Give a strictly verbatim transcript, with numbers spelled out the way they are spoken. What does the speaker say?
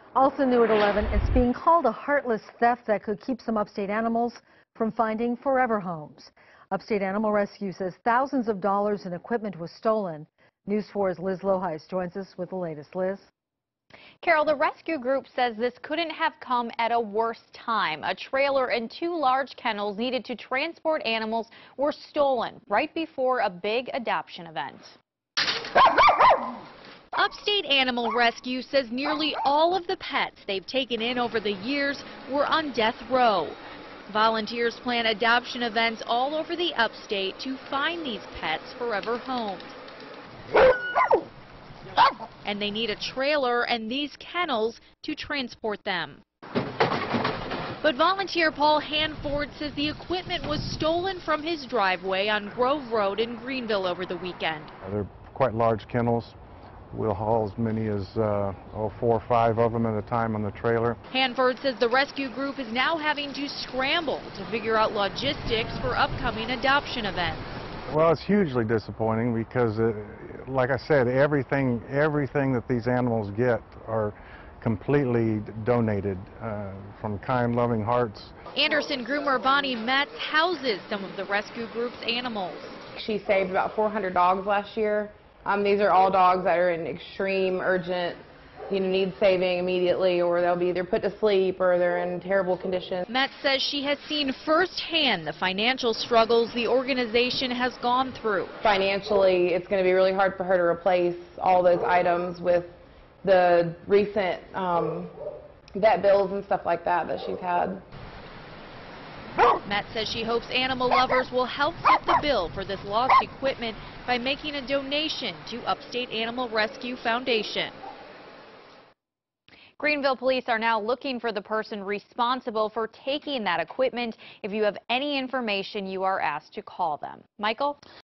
Also new at eleven, it's being called a heartless theft that could keep some upstate animals from finding forever homes. Upstate Animal Rescue says thousands of dollars in equipment was stolen. News four's Liz Loheis joins us with the latest. Liz? Carol, the rescue group says this couldn't have come at a worse time. A trailer and two large kennels needed to transport animals were stolen right before a big adoption event. Upstate Animal Rescue says nearly all of the pets they've taken in over the years were on death row. Volunteers plan adoption events all over the upstate to find these pets forever homes. And they need a trailer and these kennels to transport them. But volunteer Paul Hanford says the equipment was stolen from his driveway on Grove Road in Greenville over the weekend. They're quite large kennels. We'll haul as many as uh, oh, four or five of them at a time on the trailer. Hanford says the rescue group is now having to scramble to figure out logistics for upcoming adoption events. Well, it's hugely disappointing because, uh, like I said, everything, everything that these animals get are completely donated uh, from kind, loving hearts. Anderson groomer Bonnie Metz houses some of the rescue group's animals. She saved about four hundred dogs last year. Um, these are all dogs that are in extreme, urgent, you know, need saving immediately, or they'll be either put to sleep or they're in terrible condition. Metz says she has seen firsthand the financial struggles the organization has gone through. Financially, it's going to be really hard for her to replace all those items with the recent um, vet bills and stuff like that that she's had. Metz says she hopes animal lovers will help foot the bill for this lost equipment by making a donation to Upstate Animal Rescue Foundation. Greenville police are now looking for the person responsible for taking that equipment. If you have any information, you are asked to call them. Michael?